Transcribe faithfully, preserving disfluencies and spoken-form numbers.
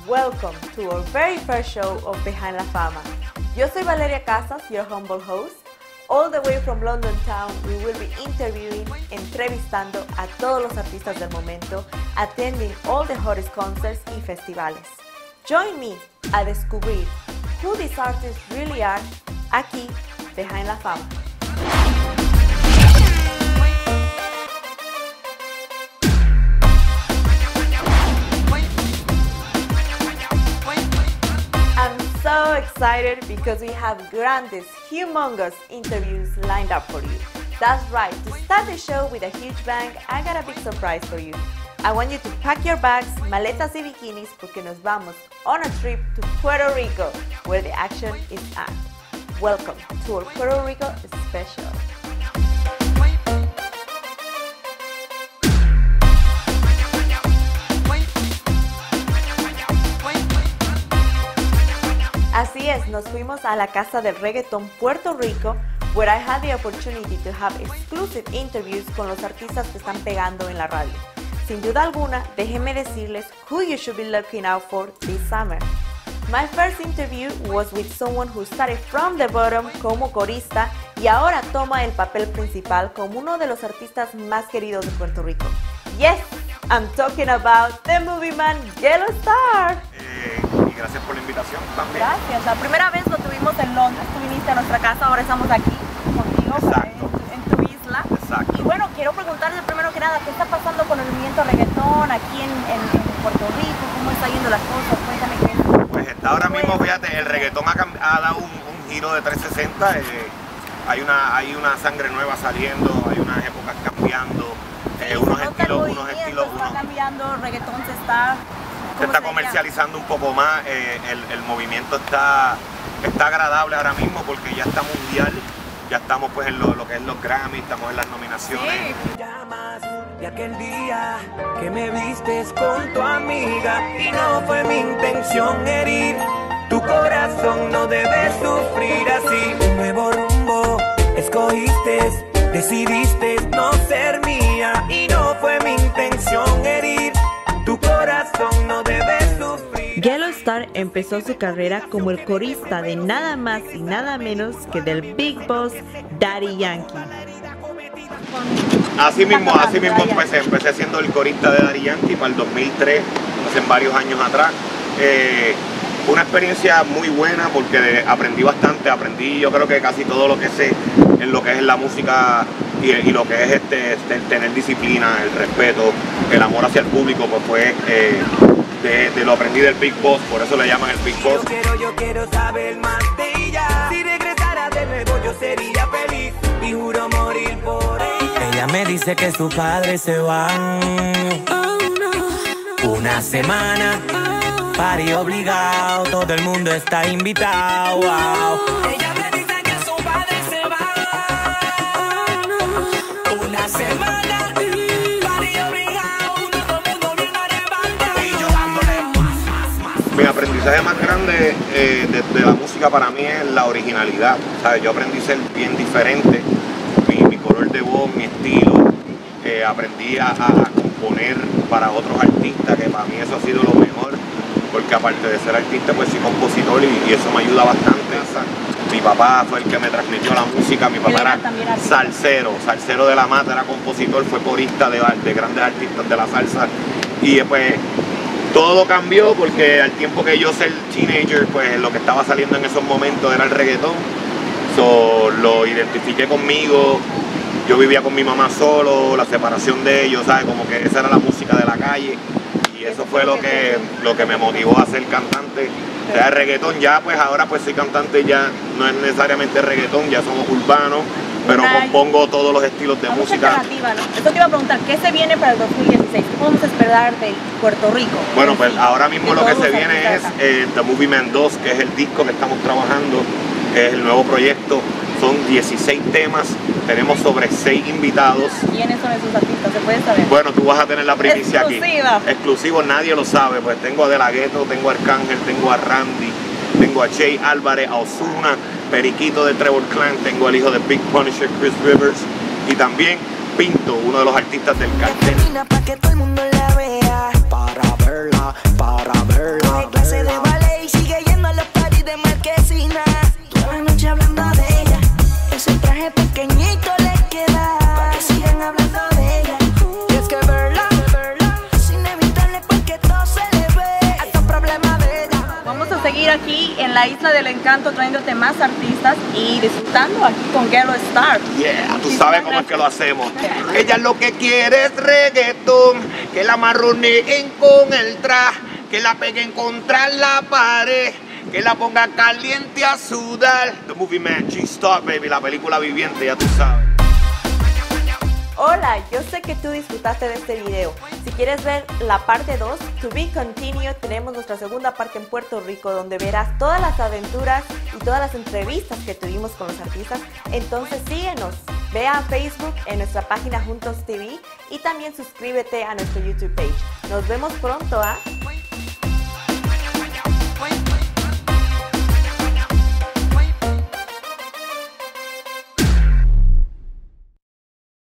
Welcome to our very first show of Behind La Fama. Yo soy Valeria Casas, your humble host. All the way from London town, we will be interviewing, entrevistando a todos los artistas del momento, attending all the hottest concerts y festivales. Join me a descubrir who these artists really are aquí, Behind La Fama. So excited because we have grandes, humongous interviews lined up for you. That's right, to start the show with a huge bang, I got a big surprise for you. I want you to pack your bags, maletas y bikinis porque nos vamos on a trip to Puerto Rico where the action is at. Welcome to our Puerto Rico special. Así es, nos fuimos a la Casa del Reggaetón Puerto Rico, where I had the opportunity to have exclusive interviews con los artistas que están pegando en la radio. Sin duda alguna, déjenme decirles who you should be looking out for this summer. My first interview was with someone who started from the bottom como corista y ahora toma el papel principal como uno de los artistas más queridos de Puerto Rico. Yes, I'm talking about the movie man Gelo Star. Eh, y gracias por la invitación también. Gracias. La primera vez lo tuvimos en Londres, tú viniste a nuestra casa, ahora estamos aquí contigo en tu, en tu isla. Exacto. Y bueno, quiero preguntarte primero que nada, ¿qué está pasando con el movimiento reggaetón aquí en, en, en Puerto Rico? ¿Cómo están yendo las cosas? Cuéntame qué es. Pues está ahora mismo, fíjate, el reggaetón ha, ha dado un, un giro de trescientos sesenta. Eh, hay, una, hay una sangre nueva saliendo, hay unas épocas cambiando. Eh, unos estilos, unos estilos, está unos, cambiando, el reggaetón se está, se está comercializando un poco más, eh, el, el movimiento está, está agradable ahora mismo porque ya está mundial, ya estamos pues en lo, lo que es los Grammy, estamos en las nominaciones. Sí. Llamas de aquel día que me vistes con tu amiga y no fue mi intención herir, tu corazón no debe sufrir así, un nuevo rumbo escogiste. Decidiste no ser mía y no fue mi intención herir, tu corazón no debe sufrir. Gelo Star empezó su carrera como el corista de nada más y nada menos que del Big Boss Daddy Yankee. Así mismo, así mismo empecé, empecé siendo el corista de Daddy Yankee para el dos mil tres, hace varios años atrás. Eh, fue una experiencia muy buena porque aprendí bastante, aprendí yo creo que casi todo lo que sé en lo que es la música y, y lo que es este, este tener disciplina, el respeto, el amor hacia el público, pues fue eh, de, de lo aprendí del Big Boss, por eso le llaman el Big Boss. Yo quiero, yo quiero saber más de ella, si regresara de nuevo yo sería feliz y juro morir por ella. Ella me dice que sus padres se van, oh, no. Una semana, party obligado, todo el mundo está invitado, wow. Ella me dice que sus padres se van, una semana, party obligado, todo el mundo bien arrebatado. Y yo dándole más, más, más. Mi aprendizaje más grande eh, de, de la música para mí es la originalidad, ¿sabes? Yo aprendí a ser bien diferente, mi, mi color de voz, mi estilo, eh, aprendí a, a componer para otros artistas, que para mí eso ha sido lo mejor. Porque aparte de ser artista, pues soy compositor y, y eso me ayuda bastante. Mi papá fue el que me transmitió la música, mi papá era salsero, salsero de la mata, era compositor, fue corista de, de grandes artistas de la salsa. Y pues todo cambió porque al tiempo que yo ser teenager, pues lo que estaba saliendo en esos momentos era el reggaetón. So, lo identifiqué conmigo, yo vivía con mi mamá solo, la separación de ellos, ¿sabes? Como que esa era la música de la calle. Y eso fue lo que, lo que me motivó a ser cantante. O sea, el reggaetón ya, pues ahora pues soy cantante, ya no es necesariamente reggaetón, ya somos urbanos, pero Una, compongo todos los estilos de música. ¿no? Esto te iba a preguntar, ¿qué se viene para el dos mil dieciséis? ¿Qué podemos esperar de Puerto Rico? Bueno, pues ahora mismo lo que se viene es eh, The Movie Man dos, que es el disco que estamos trabajando, que es el nuevo proyecto. Son dieciséis temas, tenemos sobre seis invitados. ¿Quiénes son esos artistas? ¿Se puede saber? Bueno, tú vas a tener la primicia Exclusiva. aquí. Exclusivo, nadie lo sabe. Pues tengo a De La Ghetto, tengo a Arcángel, tengo a Randy, tengo a Jay Álvarez, a Ozuna, Periquito de Trevor Clan, tengo al hijo de Big Punisher, Chris Rivers, y también Pinto, uno de los artistas del cartel. Para que todo el mundo la vea, para verla, para verla. la Isla del Encanto trayéndote más artistas y disfrutando aquí con Ghetto Star. Yeah, tú sabes cómo es que lo hacemos. Ella lo que quiere es reggaetón, que la marroneen con el traje, que la peguen contra la pared, que la ponga caliente a sudar. The Movie Man, G-Star, baby, la película viviente, ya tú sabes. Hola, yo sé que tú disfrutaste de este video. Si quieres ver la parte dos, To Be Continued, tenemos nuestra segunda parte en Puerto Rico, donde verás todas las aventuras y todas las entrevistas que tuvimos con los artistas. Entonces síguenos, ve a Facebook en nuestra página Juntos T V y también suscríbete a nuestro YouTube page. Nos vemos pronto, ¿ah? ¿eh?